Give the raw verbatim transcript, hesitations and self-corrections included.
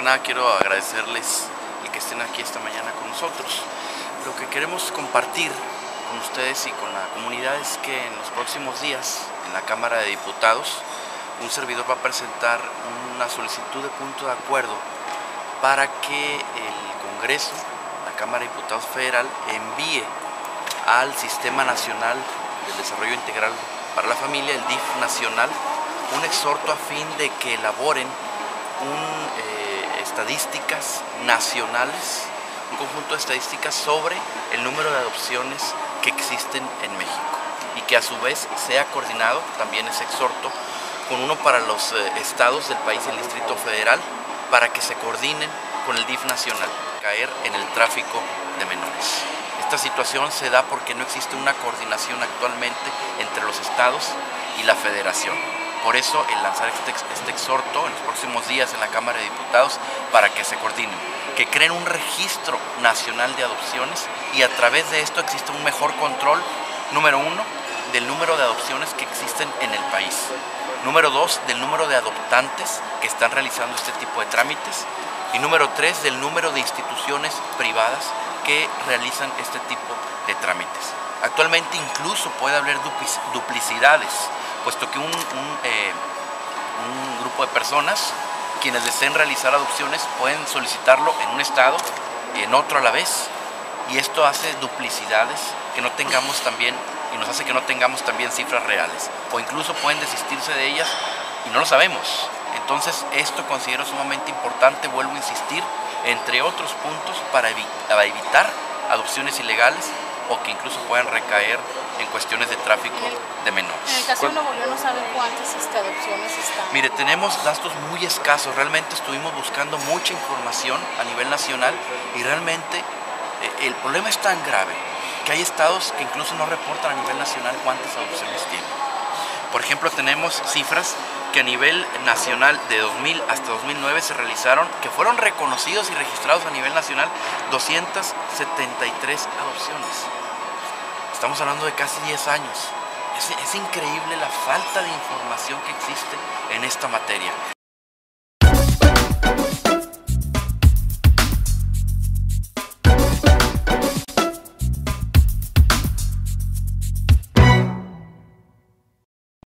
nada quiero agradecerles el que estén aquí esta mañana con nosotros. Lo que queremos compartir con ustedes y con la comunidad es que en los próximos días, en la Cámara de Diputados, un servidor va a presentar una solicitud de punto de acuerdo para que el Congreso, la Cámara de Diputados Federal, envíe al Sistema Nacional del Desarrollo Integral para la Familia, el D I F nacional, un exhorto a fin de que elaboren un, eh, estadísticas nacionales, un conjunto de estadísticas sobre el número de adopciones que existen en México y que a su vez sea coordinado, también ese exhorto, con uno para los eh, estados del país y el Distrito Federal, para que se coordinen con el D I F nacional, caer en el tráfico de menores. Esta situación se da porque no existe una coordinación actualmente entre los estados y la federación. Por eso el lanzar este, este exhorto en los próximos días en la Cámara de Diputados para que se coordinen, que creen un registro nacional de adopciones y a través de esto existe un mejor control, número uno, del número de adopciones que existen en el país. Número dos, del número de adoptantes que están realizando este tipo de trámites. Y número tres, del número de instituciones privadas que realizan este tipo de trámites. Actualmente incluso puede haber duplicidades, puesto que un, un, eh, un grupo de personas, quienes deseen realizar adopciones, pueden solicitarlo en un estado y en otro a la vez. Y esto hace duplicidades que no tengamos también, y nos hace que no tengamos también cifras reales. O incluso pueden desistirse de ellas y no lo sabemos. Entonces esto considero sumamente importante, vuelvo a insistir, entre otros puntos para evitar adopciones ilegales o que incluso puedan recaer en cuestiones de tráfico de menores. En el caso de Nuevo León no sabe cuántas este, adopciones están. Mire, tenemos datos muy escasos, realmente estuvimos buscando mucha información a nivel nacional y realmente eh, el problema es tan grave que hay estados que incluso no reportan a nivel nacional cuántas adopciones tienen. Por ejemplo, tenemos cifras que a nivel nacional de dos mil hasta dos mil nueve se realizaron, que fueron reconocidos y registrados a nivel nacional, doscientas setenta y tres adopciones. Estamos hablando de casi diez años. Es, es increíble la falta de información que existe en esta materia.